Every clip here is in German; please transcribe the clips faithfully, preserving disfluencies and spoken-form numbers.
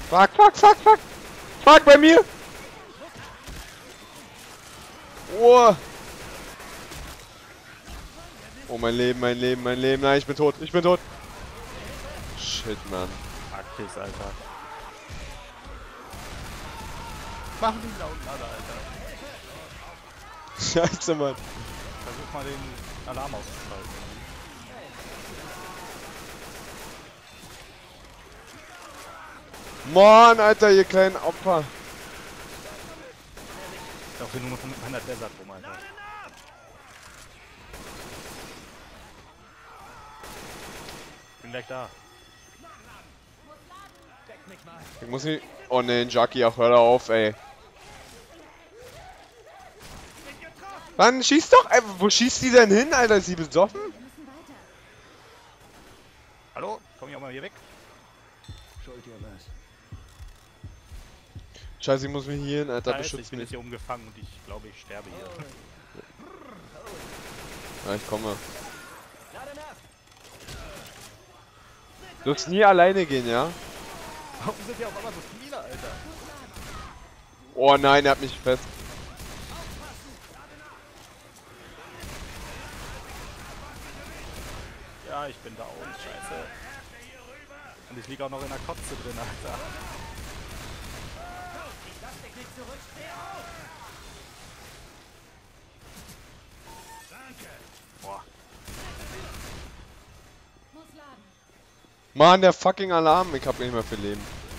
Fuck, fuck, fuck, fuck! Fuck bei mir! Oh! Oh, mein Leben, mein Leben, mein Leben. Nein, ich bin tot, ich bin tot. Shit, Mann. Aktis, Alter. Machen die da unten alle, Alter. Scheiße, Mann. Versuch mal den Alarm auszuschalten. Mann, Alter, ihr kleinen Opfer. Ich laufe nur noch hundert Desert rum, Alter. Bin gleich da. Ich muss nicht... Oh ne, Jackie, ach hör auf, ey. Mann, schieß doch! Ey, wo schießt die denn hin, Alter? Ist sie besoffen? Hallo? Komm ich auch mal hier weg? Schuld ihr was? Scheiße, ich muss mich hier hin, Alter, Da ist, beschützt ich bin mich. jetzt hier umgefangen und ich glaube, ich sterbe hier. Ja, ich komme. Du wirst nie alleine gehen, ja? Warum sind hier auf einmal so viele, Alter? Oh nein, er hat mich fest. Ja, ich bin da oben, scheiße. Und ich liege auch noch in der Kotze drin, Alter. Boah. Mann, der fucking Alarm, ich hab nicht mehr viel Leben.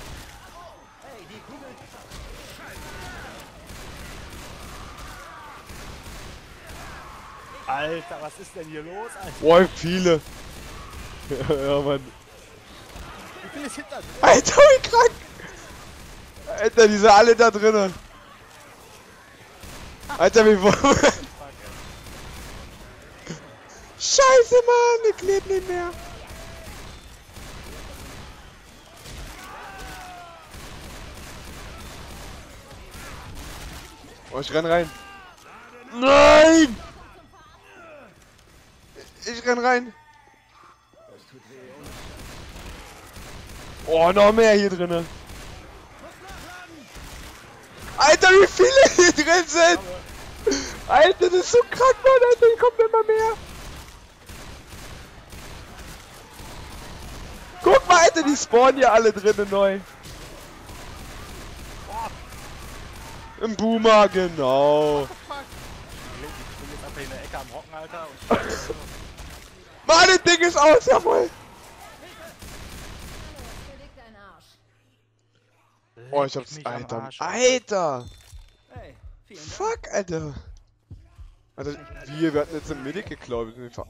Alter, was ist denn hier los, Alter? Boah, viele. Ja, Mann. Wie viel ist hinter drin? Alter, wie krank! Alter, die sind alle da drinnen. Alter, wie wollen wir... Scheiße, Mann, ich lebe nicht mehr. Oh, ich renn rein. Nein! Ich renn rein. Oh, noch mehr hier drinne. Alter, wie viele hier drin sind! Alter, das ist so krank, Mann, Alter, hier kommen immer mehr. Guck mal, Alter, die spawnen hier alle drinnen neu. Im Boomer, genau. Ich bin jetzt einfach in der Ecke am Hocken, Alter. Und Mann, das Ding ist aus, jawohl. Oh, ich hab's, mich am Alter, Arsch, Alter. Hey, vielen Dank. Fuck, Alter. Alter, wir, wir hatten jetzt einen Medic geklaut. Wir sind ver-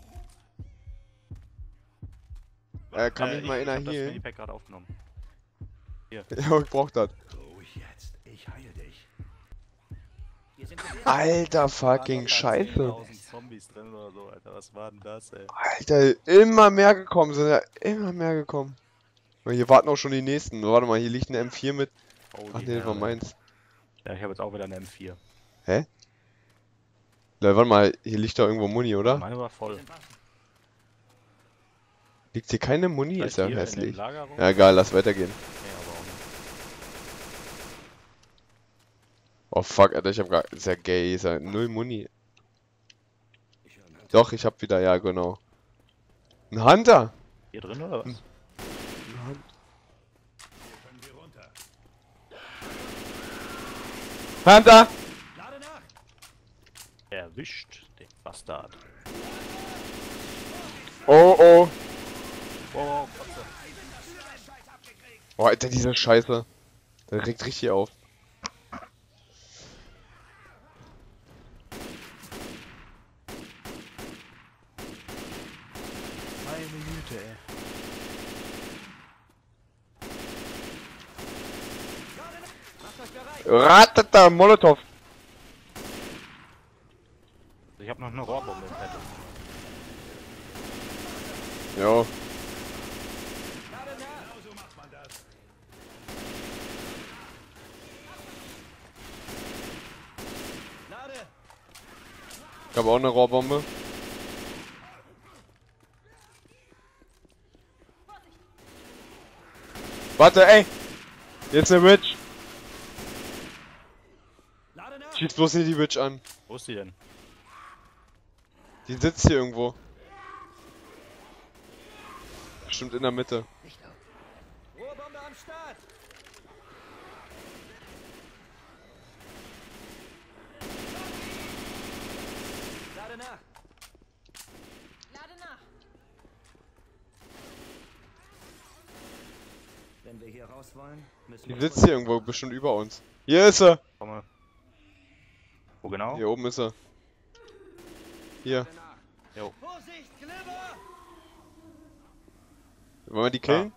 Äh, kann mich mal ich, einer ich hab das healen? Minipack gerade aufgenommen. Ja, ich brauch das. Ruhig jetzt, ich heile dich. Wir sind Alter, fucking Da Scheiße. zehntausend Zombies drin oder so, Alter. Was war denn das, ey? Alter, immer mehr gekommen, sind ja immer mehr gekommen. Und hier warten auch schon die nächsten. Warte mal, hier liegt ein M vier mit. Oh, Ach die nee, das war Herren. meins. Ja, ich habe jetzt auch wieder eine M vier. Hä? Ja, warte mal, hier liegt doch irgendwo Muni, oder? Meine war voll. Liegt hier keine Muni? Vielleicht Ist ja hier in dem hässlich. Lager rum? Ja, egal, lass weitergehen. Nee, aber auch nicht. Oh fuck, Alter, ich hab gar. Ist ja gay, ist ja null Muni. Doch, ich hab wieder, ja, genau. Ein Hunter! Hier drin oder was? Hm. Hunter! Erwischt, den Bastard. Oh oh! Oh, Kotze. Oh, Alter, diese Scheiße. Der regt richtig auf. Meine Güte, ey. Ratata, Molotov! Ich habe noch eine Rohrbombe im Petto. Jo. Ich habe auch eine Rohrbombe. Warte, ey! Hier ist eine Witch. Lade nach! Schieß bloß nicht die Witch an. Wo ist die denn? Die sitzt hier irgendwo. Bestimmt in der Mitte. Ruhrbombe am Start! Lade nach! Lade nach. Wenn wir hier raus wollen, müssen Die wir... sitzt hier irgendwo, bestimmt über uns. Hier ist er. Komme. Wo genau? Hier oben ist er. Hier. Jo. Vorsicht, Clever! Wollen wir die killen?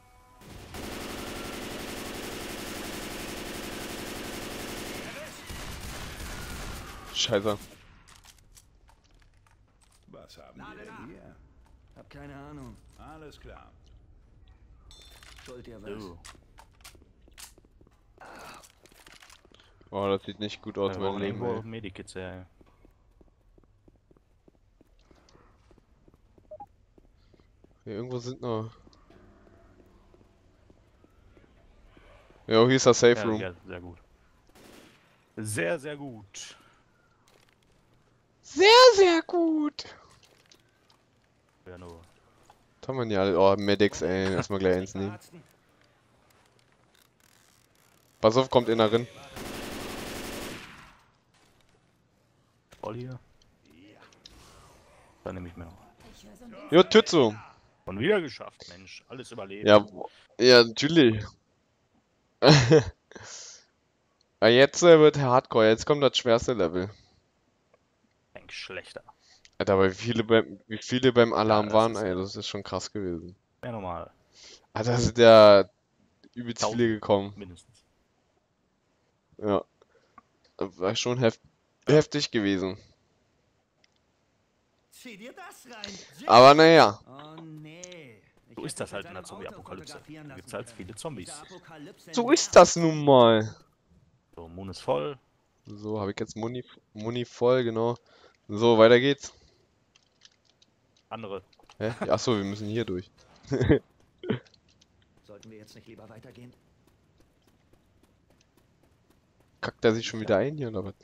Scheiße. Was haben wir denn hier? Hab keine Ahnung. Alles klar. Schuld ihr was? So. Oh, das sieht nicht gut aus, Wir mein brauchen Leben. irgendwo Ey. Medikits, ja. Hier irgendwo sind noch. Jo, hier ist das Safe Ja, Room. ja, sehr gut. Sehr, sehr gut. Sehr, sehr gut. Ja, nur. Was haben wir denn hier? Oh, Medics, ey. Erstmal gleich eins nehmen. Arzten. Pass auf, kommt einer rein. Voll hier. Dann nehme ich mir noch. Ich höre so ein bisschen. Jo, Tütsu. Und wieder geschafft, Mensch. Alles überlebt. Ja, ja, natürlich. Ah, jetzt äh, wird Hardcore. Jetzt kommt das schwerste Level. Denk schlechter. Alter, aber wie viele beim, wie viele beim Alarm das waren, ist- ey, das ist schon krass gewesen. Ja, normal. Ah, da sind ja übelst Tausend. viele gekommen. Mindestens. Ja. Das war schon hef heftig gewesen. Zieh dir das rein! Aber naja. Oh nee. Ich So ist hätte das für halt in sein der Auto Zombie-Apokalypse. fotografieren Da gibt's lassen halt können. viele Zombies. Diese Apokalypse So in ist das nun mal. So, Moon ist voll. So, habe ich jetzt Muni, Muni voll, genau. So, weiter geht's. Andere. Hä? Achso, wir müssen hier durch. Sollten wir jetzt nicht lieber weitergehen? Kackt er sich schon wieder ein hier oder was?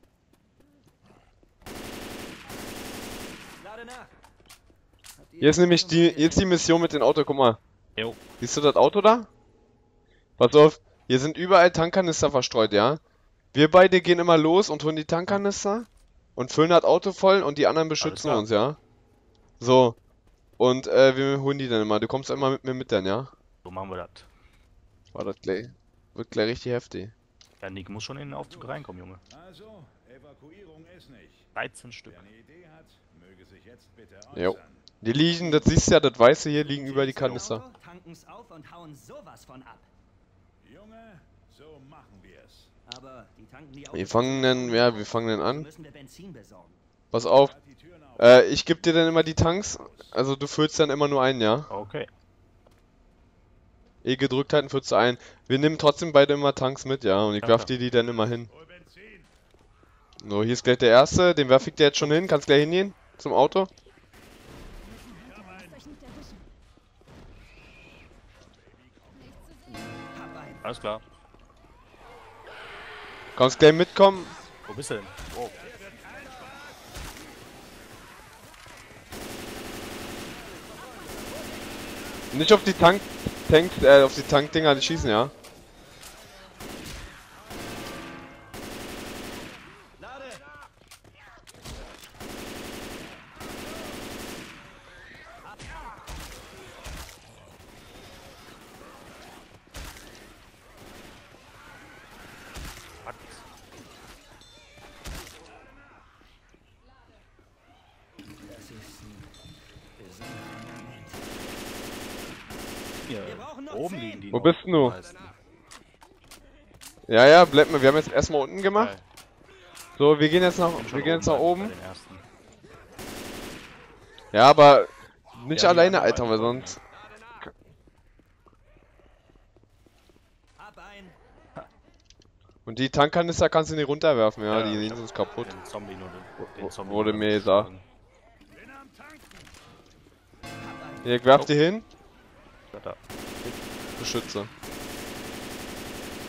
Lade nach! Habt ihr Hier ist das nämlich schon die, mal gesehen? jetzt die Mission mit dem Auto, guck mal. Jo. Siehst du das Auto da? Pass auf, hier sind überall Tankkanister verstreut, ja? Wir beide gehen immer los und holen die Tankkanister und füllen das Auto voll und die anderen beschützen klar. uns, ja? So. Und äh, wir holen die dann immer. Du kommst immer mit mir mit dann, ja? So machen wir das. War das gleich. Wird gleich richtig heftig. Ja, Nick muss schon in den Aufzug reinkommen, Junge. Also, Evakuierung ist nicht. dreizehn Stück. Wer eine Idee hat, möge sich jetzt bitte Jo. äußern. Die liegen, das siehst du ja, das Weiße hier liegen über die Kanister. Auto, tanken's auf und hauen sowas von ab. Junge, so machen wir's. Aber die tanken die Wir Autos fangen dann, ja, wir fangen dann also an. müssen wir Benzin besorgen. Pass auf. Halt die Türen auf. Äh, ich geb dir dann immer die Tanks. Also du füllst dann immer nur einen, ja? Okay. E gedrückt halten, füllst du ein. Wir nehmen trotzdem beide immer Tanks mit, ja? Und ich Ja, werf klar. dir die dann immer hin. Hol Benzin. So, hier ist gleich der erste. Den werf ich dir jetzt schon hin. Kannst gleich hingehen. Zum Auto. Lasst euch nicht erwischen. Nicht zu sehen. Hab einen. Alles klar. Kannst gleich mitkommen. Wo bist du denn? Oh. Nicht auf die Tank... Tanks, äh, auf die Tankdinger die schießen, ja? Lade! Fuck. Das ist ein besonderer Moment. Hier. Wir brauchen noch Oben zehn. liegen die Wo noch, bist denn du? die meisten. Ja, ja, bleib mal. Wir haben jetzt erstmal unten gemacht. Geil. So, wir gehen jetzt nach, Bin schon wir gehen jetzt nach bei- bei oben. den ersten. Ja, aber nicht Ja, die alleine, anderen Alter, weil beiden sonst... Hab einen. Und die Tankkanister kannst du nicht runterwerfen, ja, Ja. die gehen sonst kaputt. Den Zombie nur den, Wo- den Zombie wurde nur mir den- gesagt. Bin am Tanken. Hab einen. Hier, ich werf Oh. die hin. Da, da. Beschütze.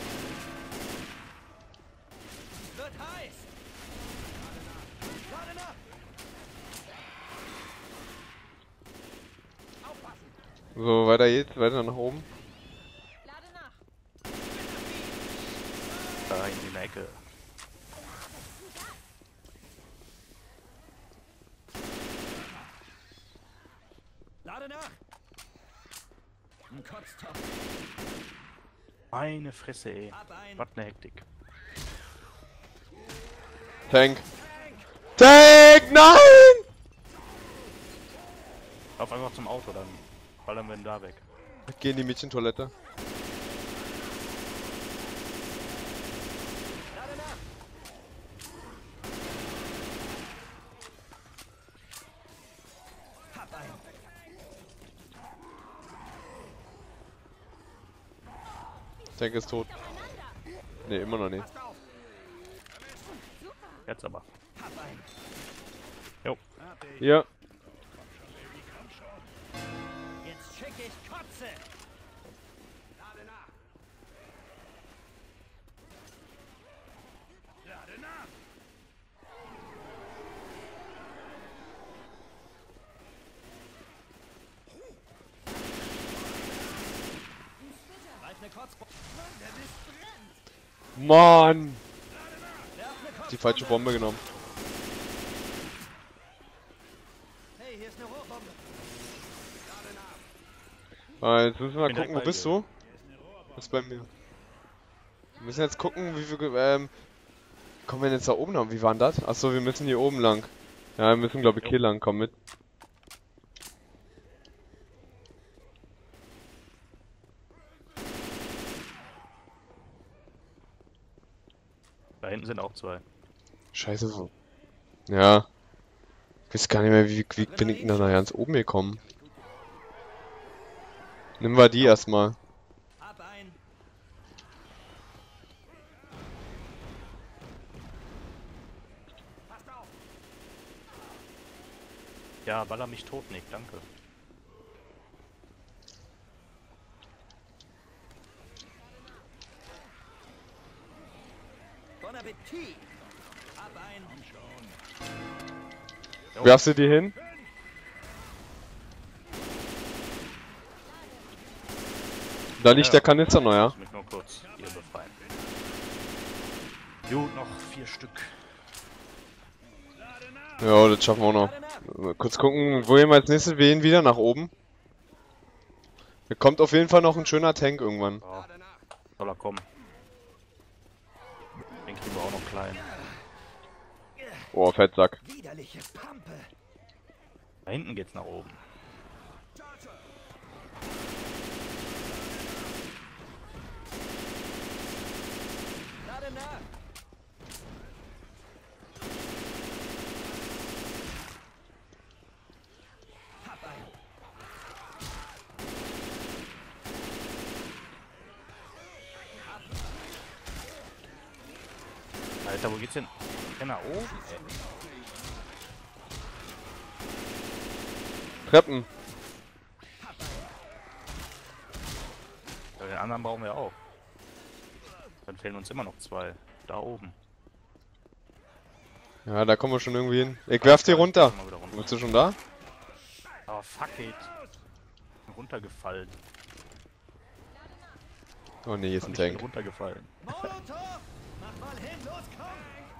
So, weiter geht's, weiter nach oben. Lade nach. Da in die Ecke. Lade nach! Ein Kotztopf. Meine Fresse, ey. Ab ein. Was ne Hektik. Tank. Tank, nein! Lauf einfach zum Auto, dann ballern wir ihn da weg. Geh in die Mädchentoilette. Lade nach! Hab ein. Tank ist tot. Ne, immer noch nicht. Passt auf! Jetzt aber. Hab ein. Jo. Ja. Jetzt schick ich Kotze! Lade nach! Lade nach! Greif ne Kotzbombe! Mann! Die falsche Bombe genommen. Hey, hier ist eine Rohrbombe! Ah, jetzt müssen wir Bin gucken, wo direkt bist bei du? Bist bei mir. Wir müssen jetzt gucken, wie viel, ähm, kommen wir denn jetzt da oben noch? Wie war denn das? Achso, wir müssen hier oben lang. Ja, wir müssen, glaube ich, hier lang. Komm mit. Da hinten sind auch zwei. Scheiße, so. Ja. Ich weiß gar nicht mehr, wie, wie bin ich denn da ganz oben gekommen? Nimm wir die erstmal. Ab ein! Passt auf! Ja, baller mich tot, Nick, danke. Bon Appetit! Ab ein! Werfst du die hin? Da liegt Ja. der Kanister noch, ja? Ich muss mich nur kurz hier befreien. Gut, noch vier Stück. Ja, das schaffen wir auch noch. Mal kurz gucken, wo gehen wir als nächstes? Wir gehen wieder nach oben. Da kommt auf jeden Fall noch ein schöner Tank irgendwann. Ja. Soll er kommen. Den kriegen wir auch noch klein. Boah, Fettsack. Widerliche Pampe! Da hinten geht's nach oben. Lade nach! Hab ein! Alter, wo geht's denn? Ja, nach oben? Ey. Treppen. Ja, den anderen brauchen wir auch. Dann fehlen uns immer noch zwei. Da oben. Ja, da kommen wir schon irgendwie hin. Ich werf die runter. Mal wieder runter. Bist du schon da? Oh, fuck it. Bin runtergefallen. Oh ne, hier ist ein Ich bin Tank. runtergefallen. Molotov! Mach mal hin, los, komm!